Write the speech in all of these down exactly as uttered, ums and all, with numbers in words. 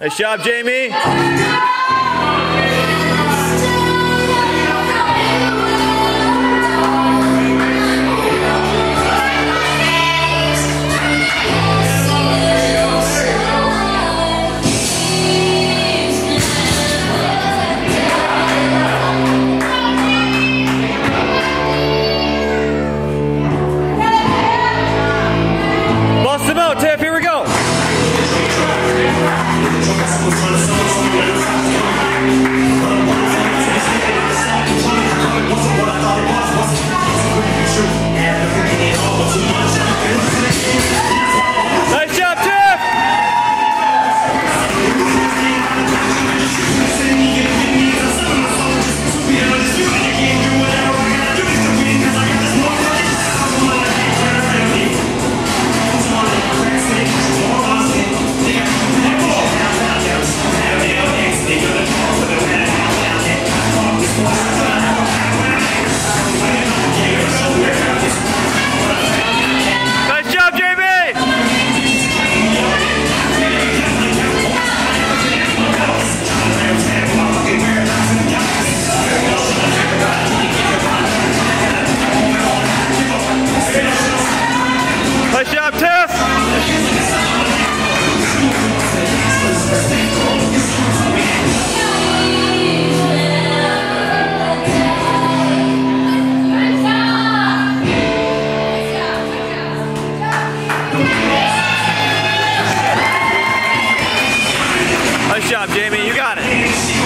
Nice job, Jamie. Bust them out, Tiff. Here we go. Nice job, Tiff! Nice job, Jamie! Nice job, Tiff! Nice job, Jamie. You got it.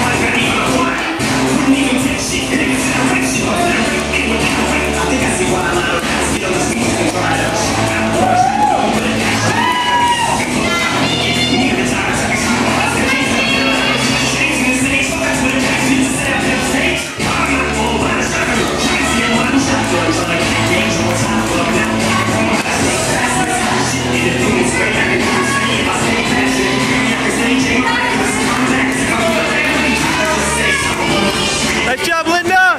Nice job, Linda!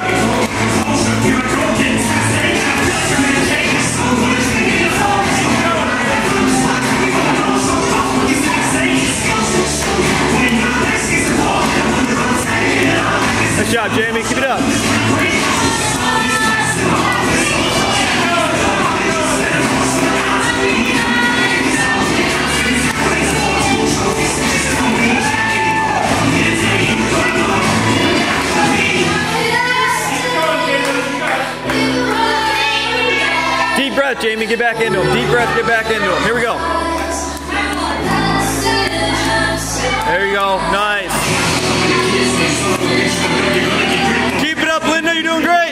Nice job, Jamie. Keep it up. Deep breath, Jamie. Get back into him. Deep breath. Get back into him. Here we go. There you go. Nice. Keep it up, Linda. You're doing great.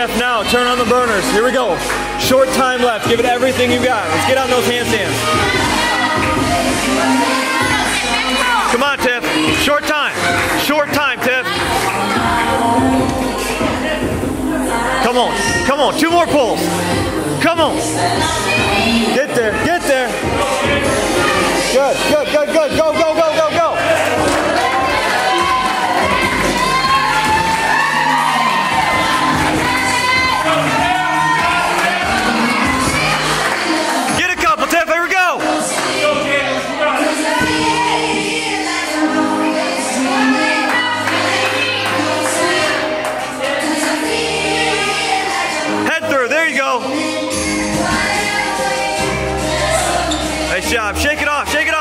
Steph, now turn on the burners. Here we go. Short time left. Give it everything you got. Let's get on those handstands. Come on, Tiff. Short time. Short time, Tiff. Come on. Come on. Two more pulls. Come on. Get there. Get there. Good. Good. Good. Good. Go. Go. Go. Go. Go. Get a couple, Tiff. Here we go. There you go. Nice job. Shake it off. Shake it off.